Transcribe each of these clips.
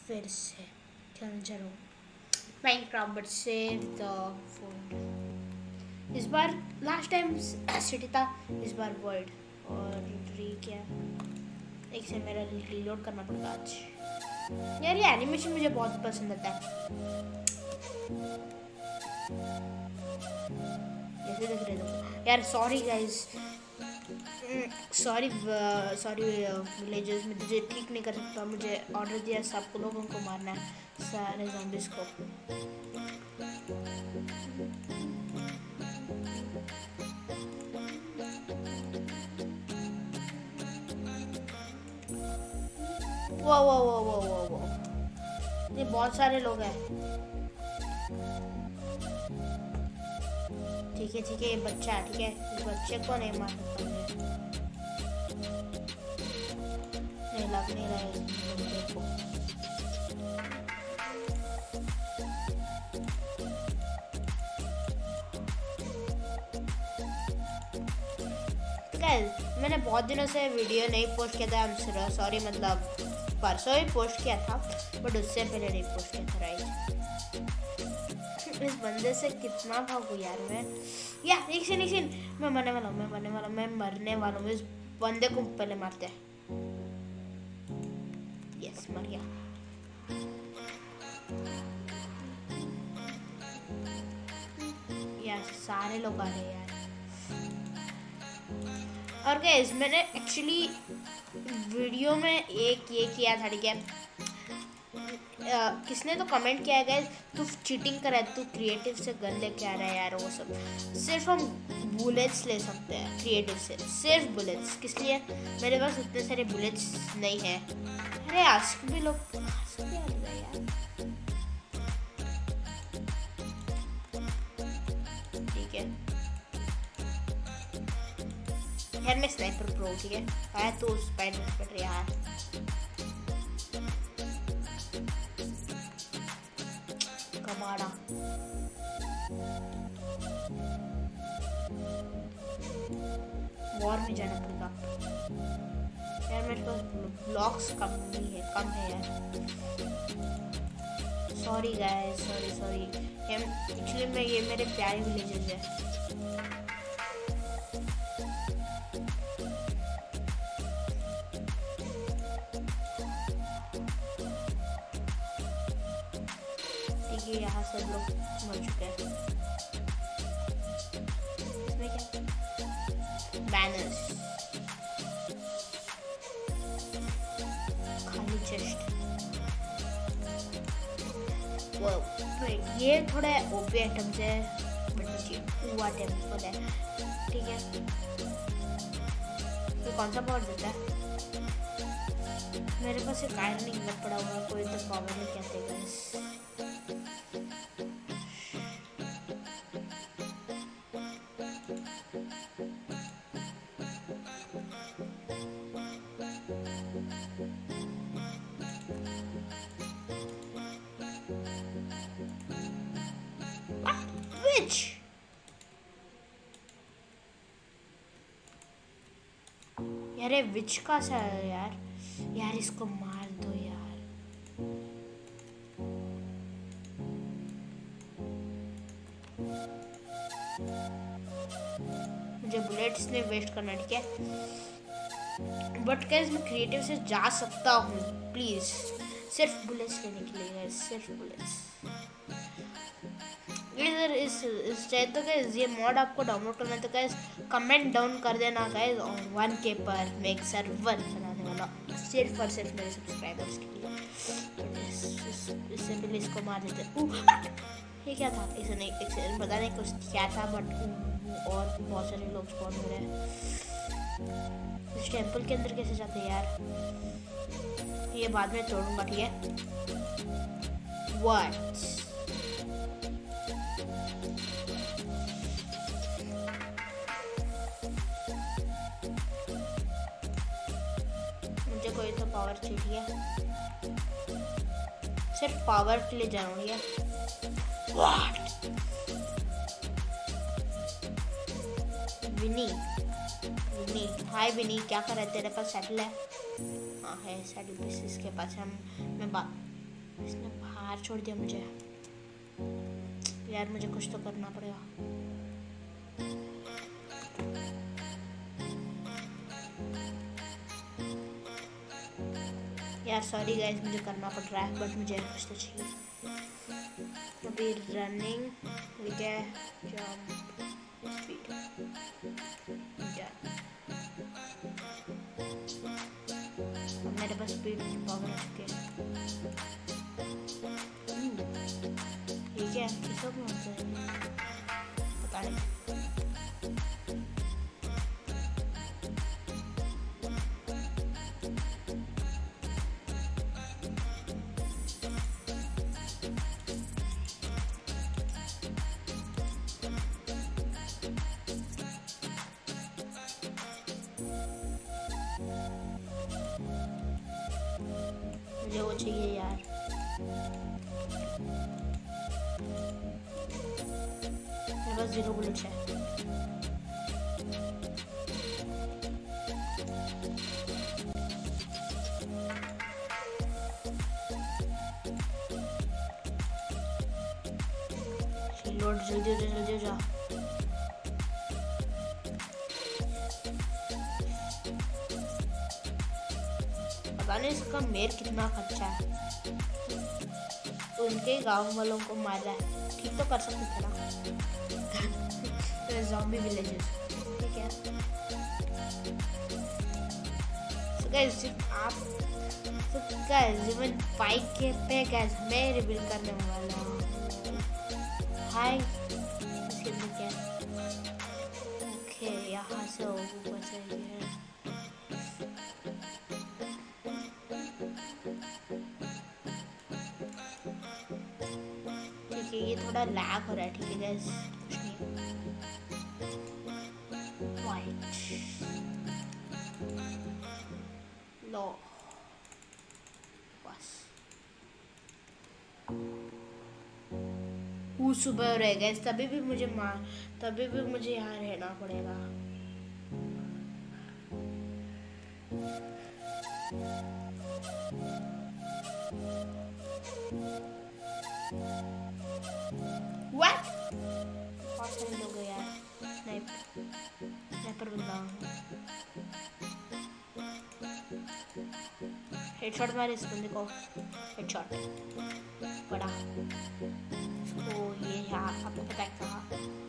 फिर से खेलना चलो Minecraft but save the phone. इस बार लास्ट टाइम सिटी था, इस बार वर्ल्ड। और क्या एक से मेरा रीलोड करना पड़ेगा आज। यार ये एनिमेशन मुझे बहुत पसंद आता है। जैसे देख रहे हो यार, सॉरी गाइस, सॉरी विलेजर्स, मैं तुझे ठीक नहीं कर सकता। मुझे ऑर्डर दिया सब लोगों को मारना है, सारे ज़ॉम्बीज़ को। वो वो वो वो वो वो ये बहुत सारे लोग हैं। ठीक है ठीक है, ये बच्चा है, ठीक है, इस बच्चे को नहीं मार सकता मुझे। नहीं लग नहीं रहा है देखो। तो गाइस, मैंने बहुत दिनों से वीडियो नहीं पोस्ट किया था, आई एम सॉरी, मतलब परसों ही पोस्ट किया था बट उससे पहले नहीं पोस्ट किया था, राइट। इस बंदे से कितना भागू यार मैं। या एक सीन मैं मरने वाला हूँ, मैं मरने वाला हूँ। इस बंदे को पहले मारते हैं। यस, मर गया। यार सारे लोग आ रहे हैं यार। और गाइस, मैंने एक्चुअली वीडियो में एक ये किया था, ठीक है। किसने तो कमेंट किया है तू चीटिंग कर रहा है, तू क्रिएटिव से गन लेके आ रहा है यार। वो सब सिर्फ हम बुलेट्स ले सकते हैं क्रिएटिव से, सिर्फ बुलेट्स। किस लिए? मेरे पास उतने सारे बुलेट्स नहीं है। अरे आस्क भी लोग यार, ठीक है यार, मैं स्नाइपर प्रो, ठीक है। आया तो स्पाइडर पड़ रहा है कमाड़ा। वॉर में जाना पड़ेगा यार। मेरे पास ब्लॉक्स कम है यार। Sorry guys, sorry. एक्चुअली मैं ये मेरे प्यारे विलेजेस है। यहाँ सब लोग मर चुके हैं। इसमें क्या? बैनर्स, खाली चेस्ट। वो ये थोड़ा ओपी आइटम से हुआ टेम्पल है, ठीक है। ये कौन सा पावर देता है? मेरे पास एक आयरन इंगट पड़ा हुआ है, कोई तो पावर नहीं कहते गाइस। यार विच का सा है यार इसको मार दो यार। मुझे बुलेट्स ने वेस्ट करना, ठीक है। बट गाइस, मैं क्रिएटिव से जा सकता हूँ, प्लीज सिर्फ बुलेट्स लेने के लिए, सिर्फ बुलेट्स। इस चाहे तो गाइस ये मॉड आपको डाउनलोड करना है तो गाइस कमेंट डाउन कर देना गाइस। और 1K पर मैं एक सर्वर बनाने वाला सिर्फ और सिर्फ मेरे सब्सक्राइबर्स के लिए। इससे पहले इसको मार देते। ये क्या था? इसे नहीं, इसे पता नहीं कुछ क्या था, बट और बहुत सारे लोग स्पॉन हो रहे हैं। इस टेंपल के अंदर कैसे जाते हैं यार? ये बाद में तोड़ूंगा, ठीक है। What? मुझे कोई तो पावर चाहिए, सिर्फ पावर के लिए जाऊंगी। What? विनी, हाय विनी, क्या कर रहा है? तेरे पास सेटल है? हाँ है सेटल पीस इसके पास। इसने बाहर छोड़ दिया मुझे। यार मुझे कुछ तो करना पड़ेगा। यार सॉरी गाइस, मुझे करना पड़ रहा है, बट मुझे कुछ तो चाहिए। अभी रनिंग, जंप, स्पीड, अब मेरे पास स्पीड पावर है। ठीक है, किसको कौन सा है पता नहीं। मुझे वो चाहिए यार। मेरे पास 0 बुलेट्स है। लोड जल्दी जल्दी जा। पता नहीं इसका मेर कितना खर्चा है। तो उनके गांव वालों को मारा है, ठीक तो कर सकते थे ना। ज़ॉम्बी विलेजेस, ठीक है। So guys, आप जीवन बाइक के पे गैस मैं रिवील करने वाला हूँ। हाय, इसके अंदर क्या है? ओके, यहाँ से ऊपर से है। ठीक है, ये थोड़ा लैग हो रहा है, ठीक है गाइस, कुछ नहीं। वाइट लो बस। सुबह रह गए, तभी भी मुझे यहाँ रहना पड़ेगा। What? बहुत सारे लोग हैं यार। स्नाइपर बंदा हूँ। हेडशॉट मारे इस बंदे को। हेडशॉट बड़ा। इसको ये यहाँ आपको पता है कहाँ?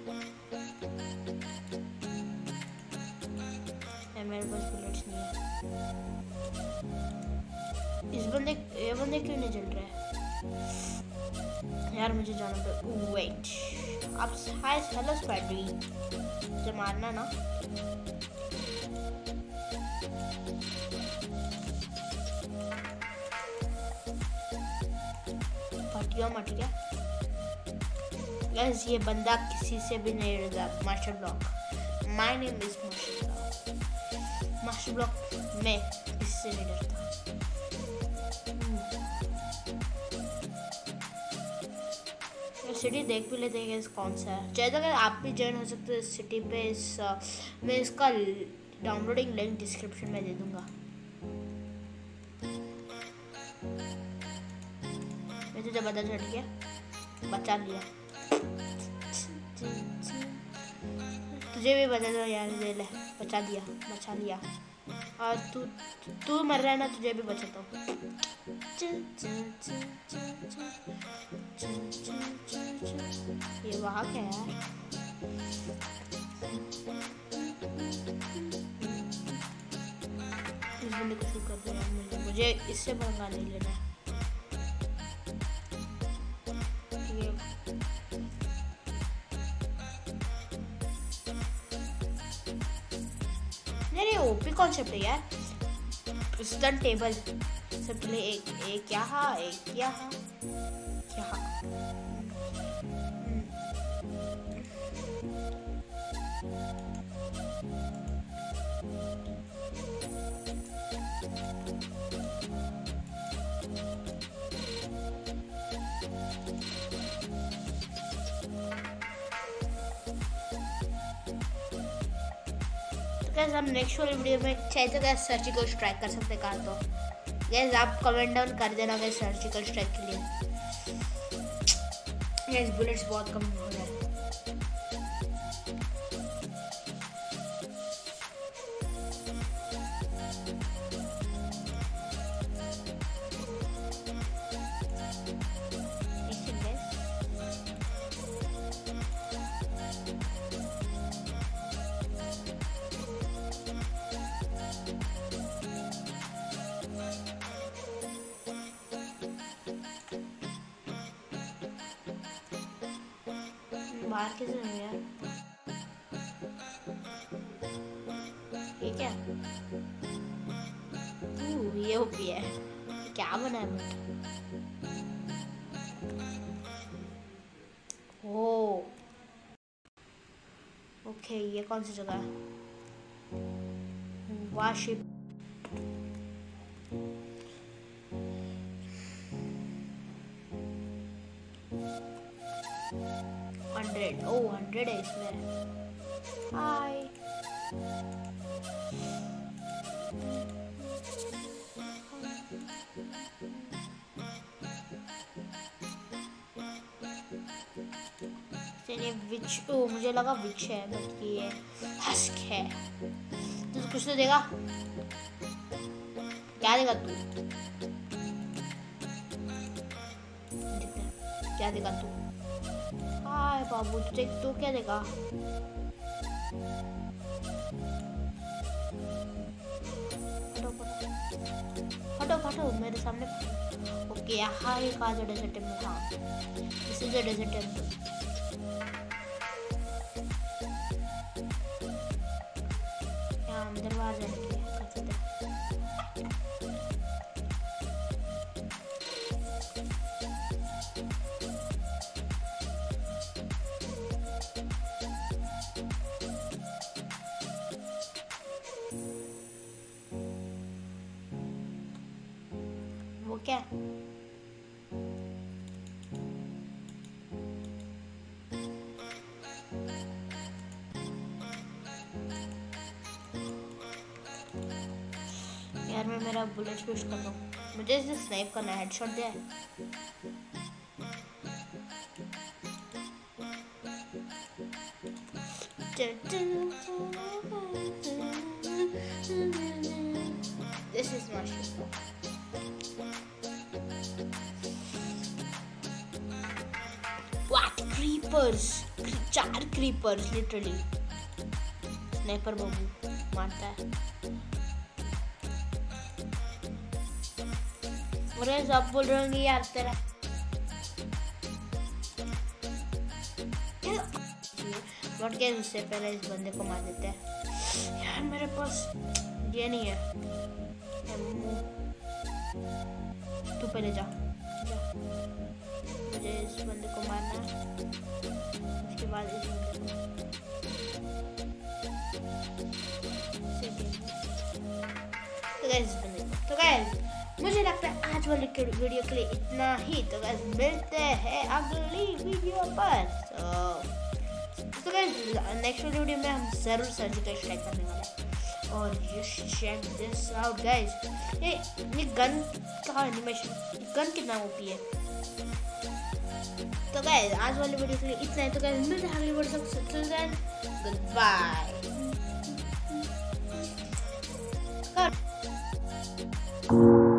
मेरे पास बुलेट्स नहीं है। ये बंदे क्यों नहीं जल रहा है यार? मुझे जाना पड़ेगा। वेट, अब हाय हेलो स्पाइडरी, मुझे मारना ना। फटिया मट गया गाइस। ये बंदा किसी से भी नहीं डरता। Master block, my name is master block. Master block मैं किसी से नहीं डरता। सिटी देख भी लेते हैं कौन सा है। चाहे अगर आप भी ज्वाइन हो सकते हैं इस सिटी पे। मैं इसका डाउनलोडिंग लिंक डिस्क्रिप्शन में दे दूंगा। मैं तुझे बता चढ़ गया, बचा लिया। तुझे भी बता दो यार, दे ले, बचा लिया। और तू मर रहा है ना, तुझे भी बचाता हूँ। ये वहाँ क्या है? इस बंदे को शुरू कर दो। मुझे इससे पंगा नहीं लेना है। नहीं, ओपी कॉन्सेप्ट है यार। पिस्टन टेबल सबसे पहले एक यहाँ, एक यहाँ। हम नेक्स्ट वाली वीडियो में चाहे तो सर्च को ट्राई कर सकते हैं। कहा तो गाइस आप कमेंट डाउन कर देना गाइस सर्जिकल स्ट्राइक के लिए। गाइस बुलेट्स बहुत कम हो रहा है। बाहर कैसे हो यार? ये क्या? ये ओपी है। क्या बना है? ओ ओके, ये कौन सी जगह है? वाशिप 100 100 है इसमें। हाय विच, ओ मुझे लगा विच है बट ये हस्क है। तू कुछ तो देगा? क्या देगा तू? क्या देगा तू? हाय बाबू तो क्या देगा? हटो हटो मेरे सामने। ओके यहाँ एक आज डेजर्ट टेम्पल। हाँ this is a desert temple. यहाँ अंदर बाहर जाने के लिए कर सकते हैं। वो क्या? यार मैं मेरा बुलेट यूज कर लूं। मुझे इसे स्नाइप करना है। हेडशॉट दिया है। This is my shot. What? Creepers! 4 creepers literally. Sniper बाबू मारता है। मुझे सब बोल रहे होंगे यार तेरा बट क्या, उससे पहले इस बंदे को मार देते हैं। यार मेरे पास ये नहीं है। तू पहले जा। मुझे इस बंदे को मारना, उसके बाद इस बंदे को। तो गाइस मुझे लगता है आज वाली वीडियो के लिए इतना ही। तो गाइस मिलते हैं अगली वीडियो पर। तो गाइस नेक्स्ट वीडियो में हम जरूर सर्जिकल स्ट्राइक करने वाले हैं। और you check this out guys. ये गन का एनिमेशन, गन कितना ओपी है। तो गाइस आज वाली वीडियो के लिए इतना है। तो गाइस मिलते हैं अगली वीडियो में। Till then good bye.